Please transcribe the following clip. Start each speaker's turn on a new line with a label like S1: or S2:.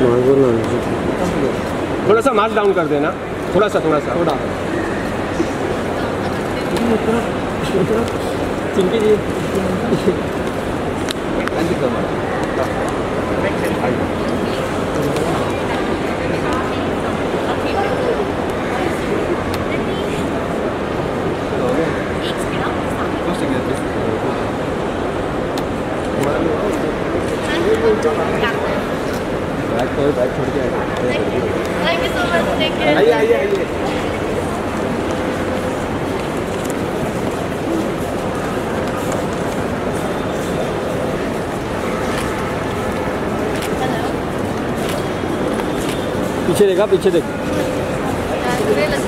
S1: थोड़ा सा mask down कर देना, थोड़ा सा चिंकी जी बैग छोड़ के आइए। पीछे देखा, पीछे देख।